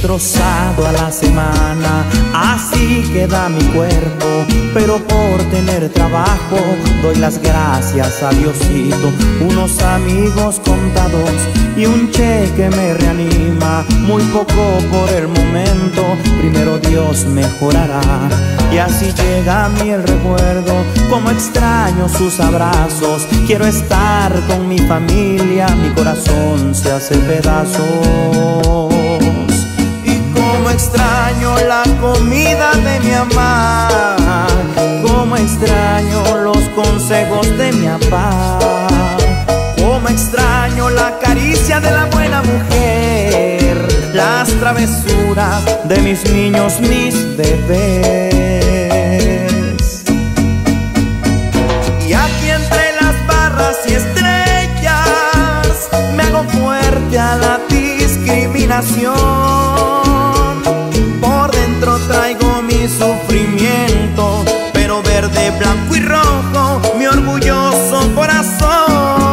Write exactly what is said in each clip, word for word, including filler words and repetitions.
Destrozado a la semana, así queda mi cuerpo, pero por tener trabajo doy las gracias a Diosito. Unos amigos contados y un cheque me reanima, muy poco por el momento, primero Dios mejorará. Y así llega a mí el recuerdo, como extraño sus abrazos. Quiero estar con mi familia, mi corazón se hace pedazos. Como extraño la comida de mi mamá, como extraño los consejos de mi papá, como extraño la caricia de la buena mujer, las travesuras de mis niños, mis bebés. Y aquí entre las barras y estrellas me hago fuerte a la discriminación. Traigo mi sufrimiento, pero verde, blanco y rojo, mi orgulloso corazón.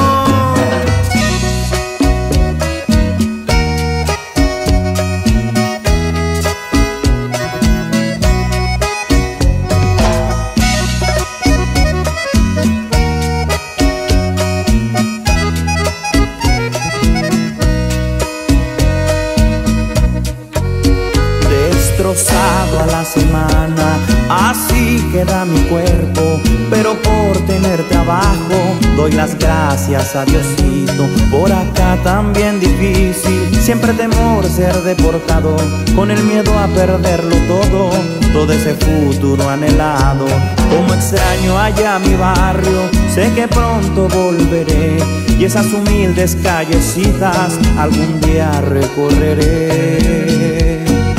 Destrozado a la semana, así queda mi cuerpo, pero por tener trabajo doy las gracias a Diosito. Por acá también difícil, siempre temor ser deportado, con el miedo a perderlo todo, todo ese futuro anhelado. Como extraño allá mi barrio, sé que pronto volveré, y esas humildes callecitas algún día recorreré.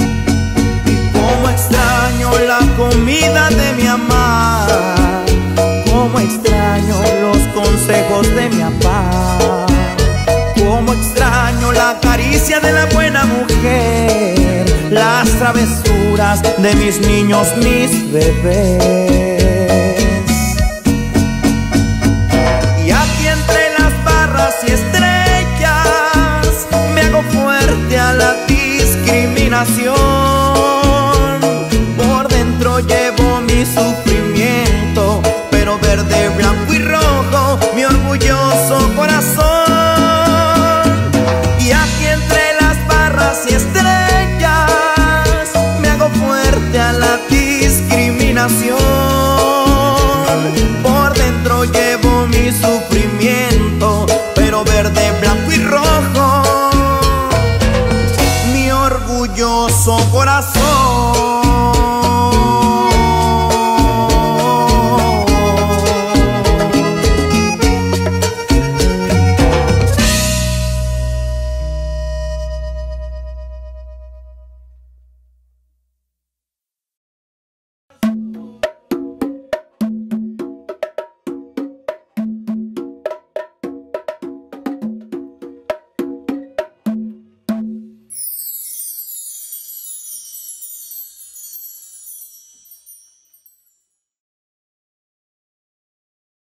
Extraño la comida de mi mamá, como extraño los consejos de mi papá, como extraño la caricia de la buena mujer, las travesuras de mis niños, mis bebés. Y aquí entre las barras y estrellas me hago fuerte a la discriminación. Llevo mi sufrimiento, pero verde, blanco y rojo, mi orgulloso corazón.